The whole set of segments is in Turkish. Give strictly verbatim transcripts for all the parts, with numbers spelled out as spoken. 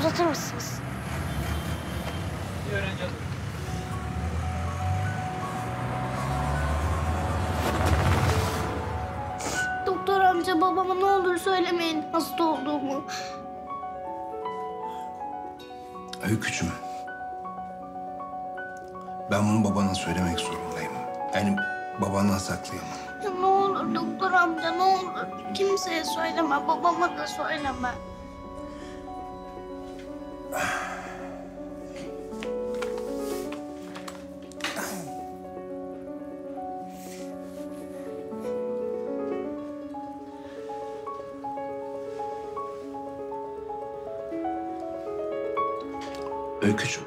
uzatır mısınız? Bir öğrenci alın. Doktor amca babama ne olur söylemeyin hasta olduğumu. Öykücüm. Ben bunu babana söylemek zorundayım. Yani babandan saklayamam. Ya ne olur doktor amca ne olur. Kimseye söyleme, babama da söyleme. Öykücüm.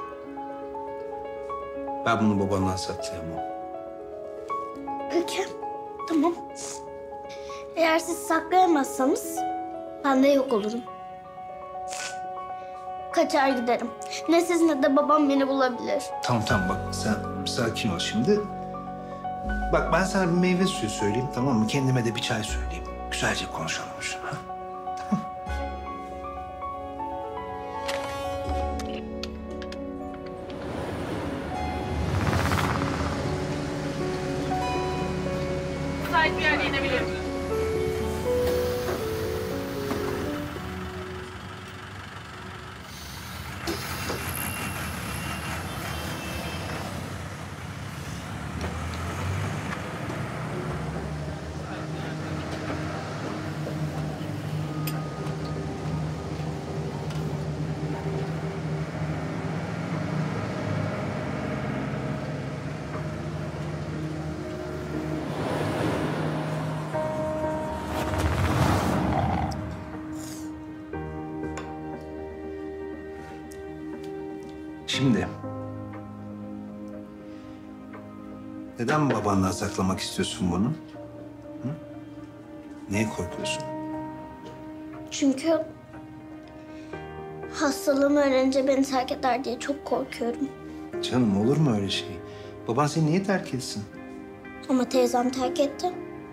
Ben bunu babandan saklayamam. Peki, tamam. Eğer siz saklayamazsanız ben de yok olurum. Kaçar giderim. Ne siz ne de babam beni bulabilir. Tamam tamam bak sen sakin ol şimdi. Bak ben sana bir meyve suyu söyleyeyim tamam mı? Kendime de bir çay söyleyeyim. Güzelce konuşalım şunu. Ha? Müsait bir yerde inebilir misiniz? Şimdi... Neden babandan saklamak istiyorsun bunu? Hı? Neye korkuyorsun? Çünkü hastalığımı öğrenince beni terk eder diye çok korkuyorum. Canım olur mu öyle şey? Baban seni niye terk etsin? Ama teyzem terk etti.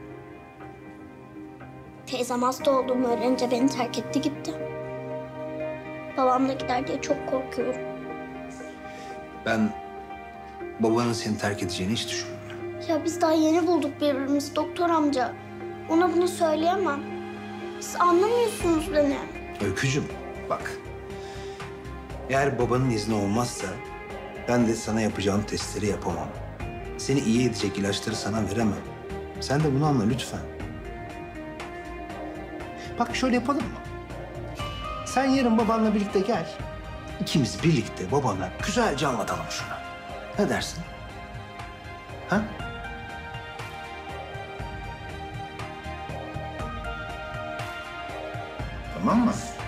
Teyzem hasta olduğumu öğrenince beni terk etti gitti. Babam da gider diye çok korkuyorum. Ben babanın seni terk edeceğini hiç düşünmüyorum. Ya biz daha yeni bulduk birbirimizi doktor amca. Ona bunu söyleyemem. Siz anlamıyorsunuz beni. Öykücüm bak. Eğer babanın izni olmazsa ben de sana yapacağım testleri yapamam. Seni iyi edecek ilaçları sana veremem. Sen de bunu anla lütfen. Bak şöyle yapalım mı? Sen yarın babanla birlikte gel. İkimiz birlikte babana güzelce anlatalım şunu. Ne dersin? Ha? Tamam mı?